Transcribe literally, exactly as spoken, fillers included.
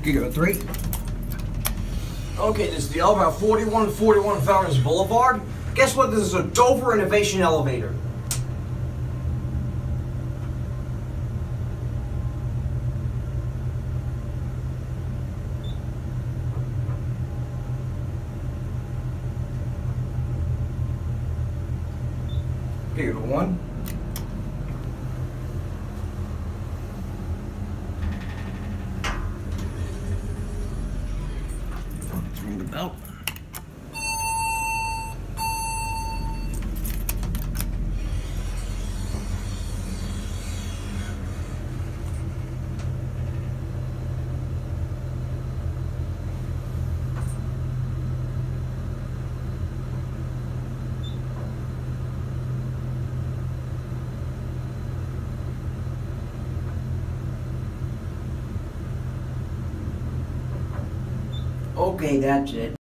You got a three? Okay, this is the elevator forty-one forty-one Fountains Boulevard. Guess what? This is a Dover Innovation Elevator. Okay, you got a one. Let's ring the bell. Okay, that's it.